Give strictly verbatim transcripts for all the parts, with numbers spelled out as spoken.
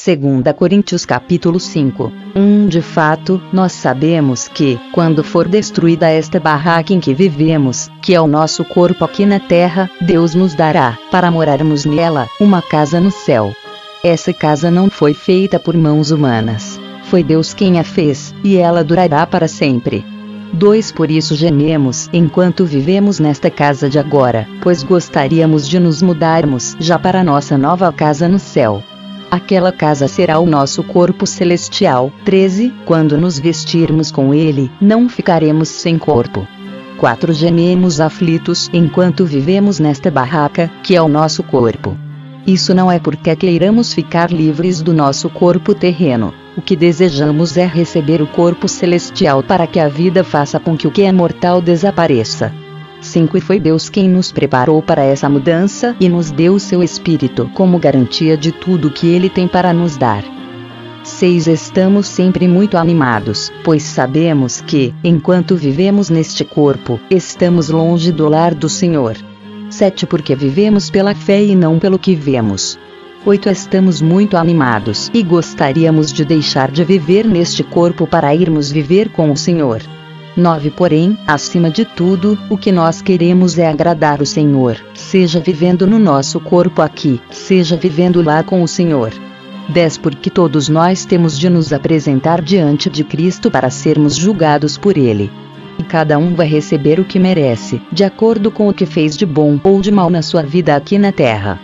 Segunda Coríntios capítulo cinco. um De fato, nós sabemos que, quando for destruída esta barraca em que vivemos, que é o nosso corpo aqui na terra, Deus nos dará, para morarmos nela, uma casa no céu. Essa casa não foi feita por mãos humanas. Foi Deus quem a fez, e ela durará para sempre. dois Por isso gememos enquanto vivemos nesta casa de agora, pois gostaríamos de nos mudarmos já para nossa nova casa no céu. Aquela casa será o nosso corpo celestial. treze Quando nos vestirmos com ele, não ficaremos sem corpo. quatro Gememos aflitos enquanto vivemos nesta barraca, que é o nosso corpo. Isso não é porque queiramos ficar livres do nosso corpo terreno. O que desejamos é receber o corpo celestial para que a vida faça com que o que é mortal desapareça. cinco E foi Deus quem nos preparou para essa mudança e nos deu o seu Espírito como garantia de tudo que Ele tem para nos dar. seis Estamos sempre muito animados, pois sabemos que, enquanto vivemos neste corpo, estamos longe do lar do Senhor. sete Porque vivemos pela fé e não pelo que vemos. oito Estamos muito animados e gostaríamos de deixar de viver neste corpo para irmos viver com o Senhor. nove Porém, acima de tudo, o que nós queremos é agradar o Senhor, seja vivendo no nosso corpo aqui, seja vivendo lá com o Senhor. dez Porque todos nós temos de nos apresentar diante de Cristo para sermos julgados por Ele. E cada um vai receber o que merece, de acordo com o que fez de bom ou de mal na sua vida aqui na terra.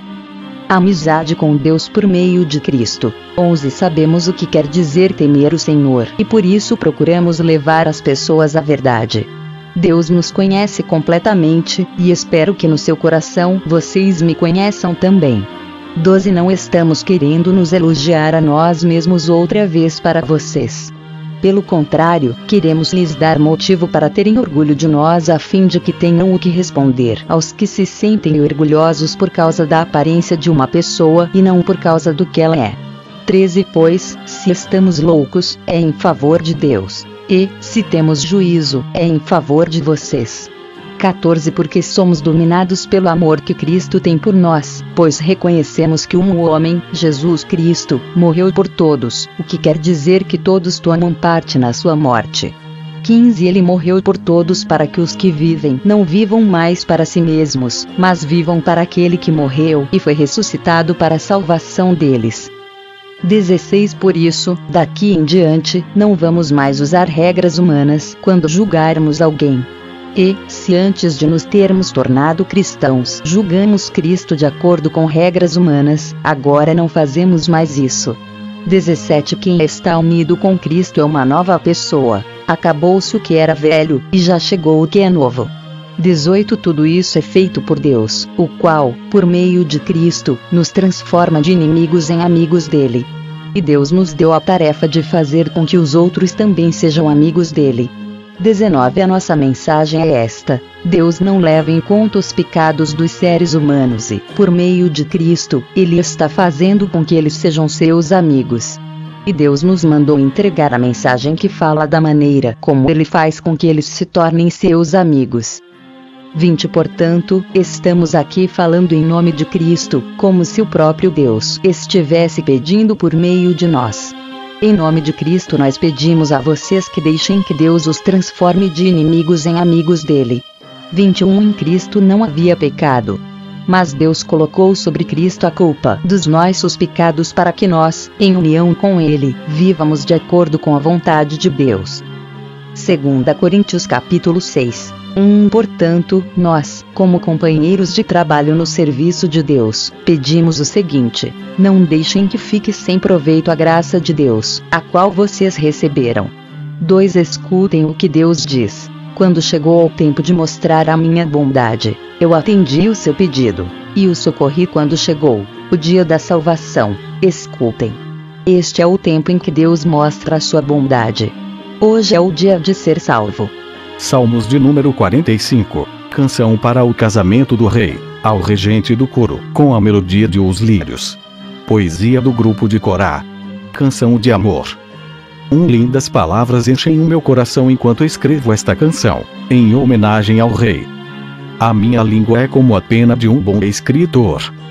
Amizade com Deus por meio de Cristo. onze Sabemos o que quer dizer temer o Senhor, e por isso procuramos levar as pessoas à verdade. Deus nos conhece completamente, e espero que no seu coração vocês me conheçam também. doze Não estamos querendo nos elogiar a nós mesmos outra vez para vocês. Pelo contrário, queremos lhes dar motivo para terem orgulho de nós a fim de que tenham o que responder aos que se sentem orgulhosos por causa da aparência de uma pessoa e não por causa do que ela é. treze Pois, se estamos loucos, é em favor de Deus, e, se temos juízo, é em favor de vocês. quatorze Porque somos dominados pelo amor que Cristo tem por nós, pois reconhecemos que um homem, Jesus Cristo, morreu por todos, o que quer dizer que todos tomam parte na sua morte. quinze Ele morreu por todos para que os que vivem não vivam mais para si mesmos, mas vivam para aquele que morreu e foi ressuscitado para a salvação deles. dezesseis Por isso, daqui em diante, não vamos mais usar regras humanas quando julgarmos alguém. E, se antes de nos termos tornado cristãos julgamos Cristo de acordo com regras humanas, agora não fazemos mais isso. dezessete Quem está unido com Cristo é uma nova pessoa. Acabou-se o que era velho, e já chegou o que é novo. dezoito Tudo isso é feito por Deus, o qual, por meio de Cristo, nos transforma de inimigos em amigos dele. E Deus nos deu a tarefa de fazer com que os outros também sejam amigos dele. dezenove A nossa mensagem é esta: Deus não leva em conta os pecados dos seres humanos e, por meio de Cristo, Ele está fazendo com que eles sejam seus amigos. E Deus nos mandou entregar a mensagem que fala da maneira como Ele faz com que eles se tornem seus amigos. vinte Portanto, estamos aqui falando em nome de Cristo, como se o próprio Deus estivesse pedindo por meio de nós. Em nome de Cristo nós pedimos a vocês que deixem que Deus os transforme de inimigos em amigos dele. vinte e um Em Cristo não havia pecado. Mas Deus colocou sobre Cristo a culpa dos nossos pecados para que nós, em união com Ele, vivamos de acordo com a vontade de Deus. Segunda Coríntios capítulo seis. um Portanto, nós, como companheiros de trabalho no serviço de Deus, pedimos o seguinte: não deixem que fique sem proveito a graça de Deus, a qual vocês receberam. dois Escutem o que Deus diz. Quando chegou o tempo de mostrar a minha bondade, eu atendi o seu pedido, e o socorri quando chegou o dia da salvação. Escutem. Este é o tempo em que Deus mostra a sua bondade. Hoje é o dia de ser salvo. Salmos de número quarenta e cinco. Canção para o casamento do rei, ao regente do coro, com a melodia de Os Lírios. Poesia do grupo de Corá. Canção de amor. Um lindas palavras enchem o meu coração enquanto escrevo esta canção, em homenagem ao rei. A minha língua é como a pena de um bom escritor.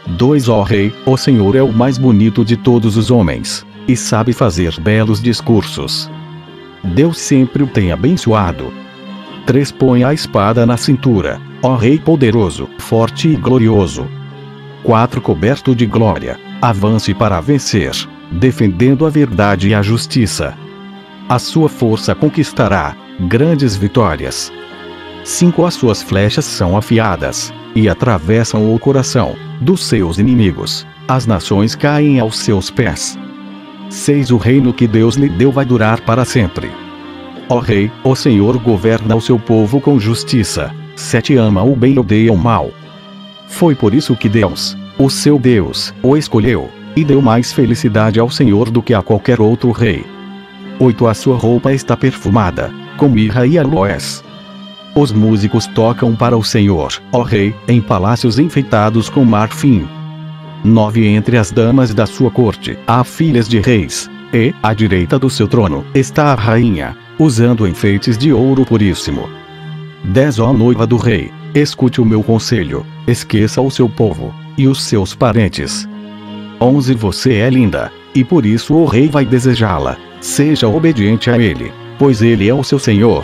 dois Ó Rei, o Senhor é o mais bonito de todos os homens, e sabe fazer belos discursos. Deus sempre o tem abençoado. três Põe a espada na cintura, ó Rei poderoso, forte e glorioso. quatro Coberto de glória, avance para vencer, defendendo a verdade e a justiça. A sua força conquistará grandes vitórias. cinco As suas flechas são afiadas, e atravessam o coração dos seus inimigos. As nações caem aos seus pés. seis O reino que Deus lhe deu vai durar para sempre. Ó Rei, o Senhor governa o seu povo com justiça. sete Ama o bem e odeia o mal. Foi por isso que Deus, o seu Deus, o escolheu, e deu mais felicidade ao Senhor do que a qualquer outro rei. oito A sua roupa está perfumada, com mirra e aloés. Os músicos tocam para o Senhor, ó Rei, em palácios enfeitados com marfim. nove Entre as damas da sua corte, há filhas de reis, e, à direita do seu trono, está a rainha, usando enfeites de ouro puríssimo. dez Ó noiva do rei, escute o meu conselho, esqueça o seu povo, e os seus parentes. onze Você é linda, e por isso o rei vai desejá-la, seja obediente a ele, pois ele é o seu senhor.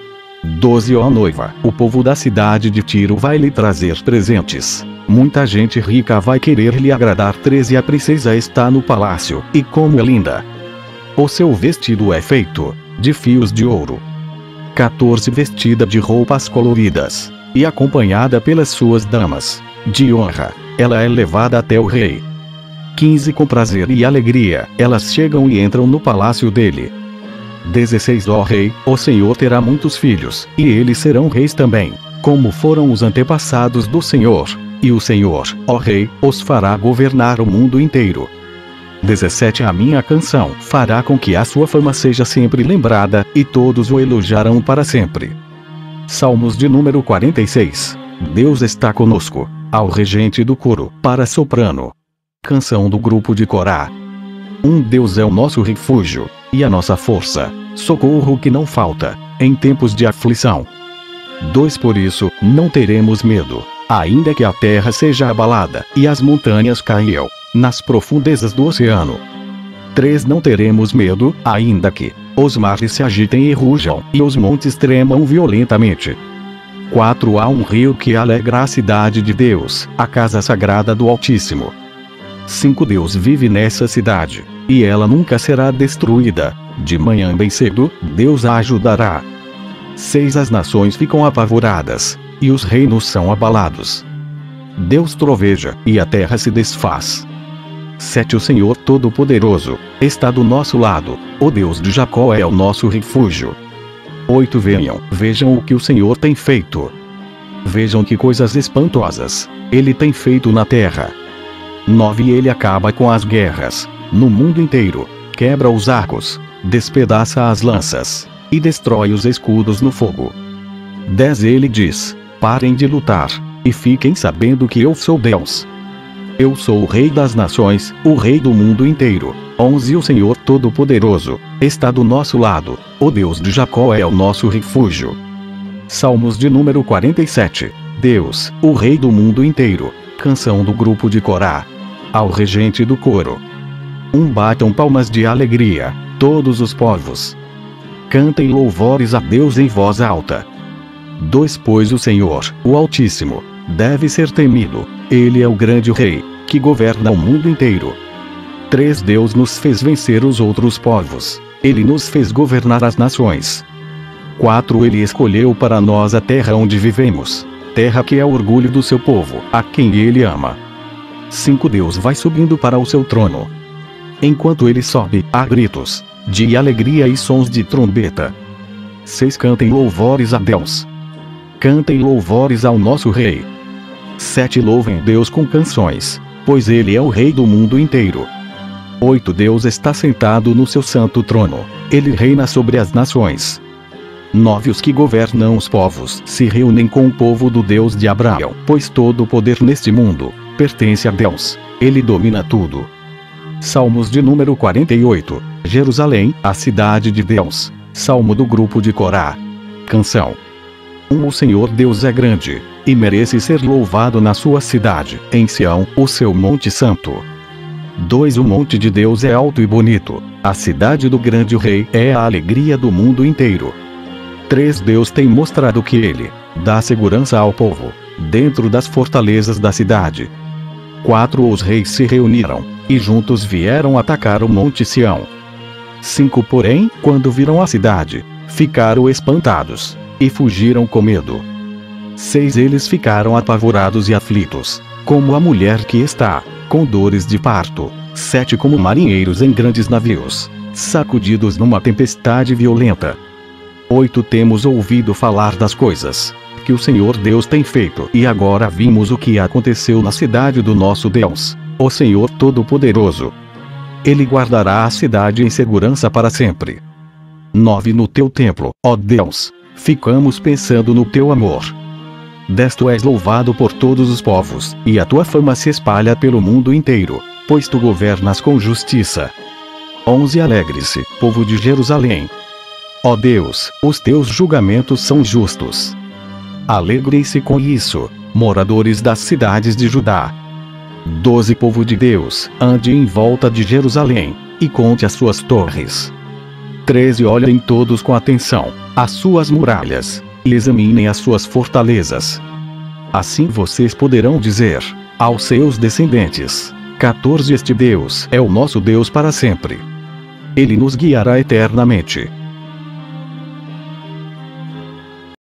doze Ó noiva, o povo da cidade de Tiro vai lhe trazer presentes. Muita gente rica vai querer lhe agradar. treze A princesa está no palácio, e como é linda! O seu vestido é feito de fios de ouro. quatorze Vestida de roupas coloridas, e acompanhada pelas suas damas de honra, ela é levada até o rei. quinze Com prazer e alegria, elas chegam e entram no palácio dele. dezesseis Ó Rei, o Senhor terá muitos filhos, e eles serão reis também, como foram os antepassados do Senhor, e o Senhor, ó Rei, os fará governar o mundo inteiro. dezessete A minha canção fará com que a sua fama seja sempre lembrada, e todos o elogiarão para sempre. Salmos de número quarenta e seis. Deus está conosco, ao regente do coro, para soprano. Canção do grupo de Corá. Um Deus é o nosso refúgio, e a nossa força, socorro que não falta, em tempos de aflição. dois Por isso, não teremos medo, ainda que a terra seja abalada, e as montanhas caiam nas profundezas do oceano. três Não teremos medo, ainda que os mares se agitem e rujam, e os montes tremam violentamente. quatro Há um rio que alegra a cidade de Deus, a casa sagrada do Altíssimo. cinco Deus vive nessa cidade, e ela nunca será destruída. De manhã bem cedo, Deus a ajudará. seis As nações ficam apavoradas, e os reinos são abalados. Deus troveja, e a terra se desfaz. sete O Senhor Todo-Poderoso está do nosso lado, o Deus de Jacó é o nosso refúgio. oito Venham, vejam o que o Senhor tem feito. Vejam que coisas espantosas ele tem feito na terra. nove Ele acaba com as guerras no mundo inteiro, quebra os arcos, despedaça as lanças, e destrói os escudos no fogo. dez Ele diz: parem de lutar, e fiquem sabendo que eu sou Deus. Eu sou o Rei das nações, o Rei do mundo inteiro. onze O Senhor Todo-Poderoso está do nosso lado, o Deus de Jacó é o nosso refúgio. Salmos de número quarenta e sete. Deus, o Rei do mundo inteiro. Canção do grupo de Corá. Ao regente do coro. um Batam palmas de alegria, todos os povos. Cantem louvores a Deus em voz alta. dois Pois o Senhor, o Altíssimo, deve ser temido, ele é o grande Rei, que governa o mundo inteiro. três Deus nos fez vencer os outros povos, ele nos fez governar as nações. quatro Ele escolheu para nós a terra onde vivemos, terra que é o orgulho do seu povo, a quem ele ama. cinco Deus vai subindo para o seu trono. Enquanto ele sobe, há gritos de alegria e sons de trombeta. seis Cantem louvores a Deus. Cantem louvores ao nosso Rei. sete Louvem Deus com canções, pois ele é o Rei do mundo inteiro. oito Deus está sentado no seu santo trono, ele reina sobre as nações. nove Os que governam os povos se reúnem com o povo do Deus de Abraão, pois todo o poder neste mundo pertence a Deus, ele domina tudo. Salmos de número quarenta e oito. Jerusalém, a cidade de Deus. Salmo do grupo de Corá. Canção. Um, o Senhor Deus é grande, e merece ser louvado na sua cidade, em Sião, o seu monte santo. dois. O monte de Deus é alto e bonito, a cidade do grande rei é a alegria do mundo inteiro. três. Deus tem mostrado que ele dá segurança ao povo, dentro das fortalezas da cidade. quatro. Os reis se reuniram, e juntos vieram atacar o monte Sião. cinco. Porém, quando viram a cidade, ficaram espantados, e fugiram com medo. seis. Eles ficaram apavorados e aflitos, como a mulher que está com dores de parto. sete. Como marinheiros em grandes navios, sacudidos numa tempestade violenta. oito. Temos ouvido falar das coisas que o Senhor Deus tem feito, e agora vimos o que aconteceu na cidade do nosso Deus, o Senhor Todo-Poderoso. Ele guardará a cidade em segurança para sempre. nove. No teu templo, ó Deus, ficamos pensando no teu amor. dez. Tu és louvado por todos os povos, e a tua fama se espalha pelo mundo inteiro, pois tu governas com justiça. onze. Alegre-se, povo de Jerusalém. Ó Deus, os teus julgamentos são justos. Alegrem-se com isso, moradores das cidades de Judá. doze. Povo de Deus, ande em volta de Jerusalém, e conte as suas torres. treze. Olhem todos com atenção as suas muralhas, e examinem as suas fortalezas. Assim vocês poderão dizer aos seus descendentes: quatorze. Este Deus é o nosso Deus para sempre. Ele nos guiará eternamente.